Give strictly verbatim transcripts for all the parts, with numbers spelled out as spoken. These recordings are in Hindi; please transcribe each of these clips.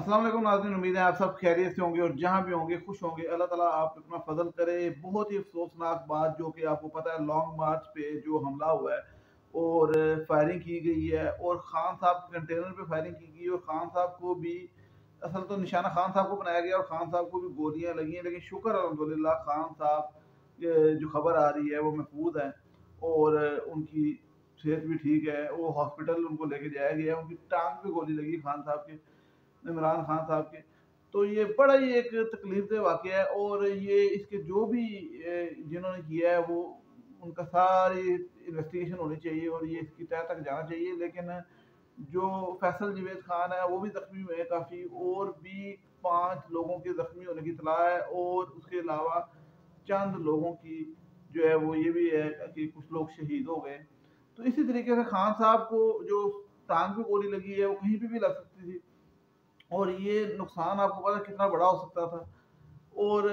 अस्सलाम वालेकुम नाज़रीन, उम्मीद है आप सब खैरियत से होंगे और जहाँ भी होंगे खुश होंगे। अल्लाह ताला आप अपना फजल करे। बहुत ही अफसोसनाक बात जो कि आपको पता है, लॉन्ग मार्च पे जो हमला हुआ है और फायरिंग की गई है और खान साहब के कंटेनर पे फायरिंग की गई और खान साहब को भी असल तो निशाना खान साहब को बनाया गया और खान साहब को भी गोलियां लगी हैं। लेकिन शुक्र अल्हम्दुलिल्लाह खान साहब जो खबर आ रही है वो महफूज है और उनकी सेहत भी ठीक है। वो हॉस्पिटल उनको लेके जाया गया है। उनकी टांग पे गोली लगी खान साहब के, इमरान खान साहब के। तो ये बड़ा ही एक तकलीफ दे वाक़या है और ये इसके जो भी जिन्होंने किया है वो उनका सारी इन्वेस्टिगेशन होनी चाहिए और ये इसकी तह तक जाना चाहिए। लेकिन जो फैसल जवेद खान है वो भी ज़ख्मी हुए हैं काफ़ी, और भी पाँच लोगों के ज़ख्मी होने की इत्तला है और उसके अलावा चंद लोगों की जो है वो ये भी है कि कुछ लोग शहीद हो गए। तो इसी तरीके से खान साहब को जो टांग पे गोली लगी है वो कहीं पे भी लग सकती थी और ये नुकसान आपको पता है कितना बड़ा हो सकता था। और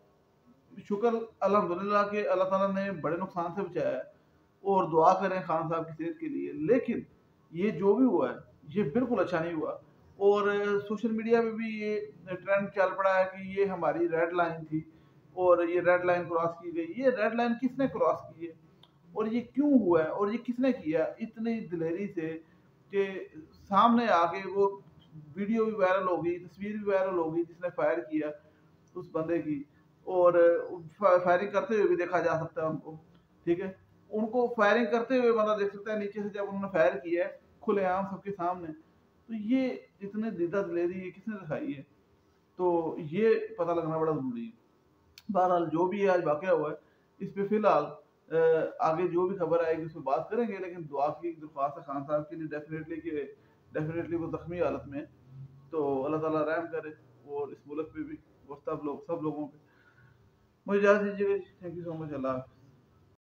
शुक्र अल्हम्दुलिल्लाह के अल्लाह ताला ने बड़े नुकसान से बचाया है और दुआ करें खान साहब की सेहत के लिए। लेकिन ये जो भी हुआ है ये बिल्कुल अच्छा नहीं हुआ और सोशल मीडिया पे भी ये ट्रेंड चल पड़ा है कि ये हमारी रेड लाइन थी और ये रेड लाइन क्रॉस की गई। ये रेड लाइन किसने क्रॉस की है और ये क्यों हुआ है और ये किसने किया इतनी दिलेरी से कि सामने आके वो वीडियो भी वायरल हो गई, तस्वीर भी वायरल हो गई जिसने फायर किया उस बंदे की, और फायरिंग करते हुए भी देखा जा सकता है उनको। ठीक है, उनको फायरिंग करते हुए बंदा देख सकता है नीचे से जब उन्होंने फायर किया है खुलेआम सबके सामने। तो ये इतने दीदा दिलेरी ये किसने दिखाई है, तो ये पता लगना बड़ा ज़रूरी है। बहरहाल जो भी आज वाक़या हुआ है इस पे फ़िलहाल आगे जो भी खबर आएगी उस पर बात करेंगे। लेकिन दुआ की दरख्वास्त है खान साहब के लिए डेफिनेटली कि डेफिनेटली वो ज़ख्मी हालत में है, तो अल्लाह ताला रहम करे और इस मुल्क पे भी और सब लोग सब लोगों पे। मुझे इजाज़त दीजिएगा। Thank you so much. Allah हाफ़िज़।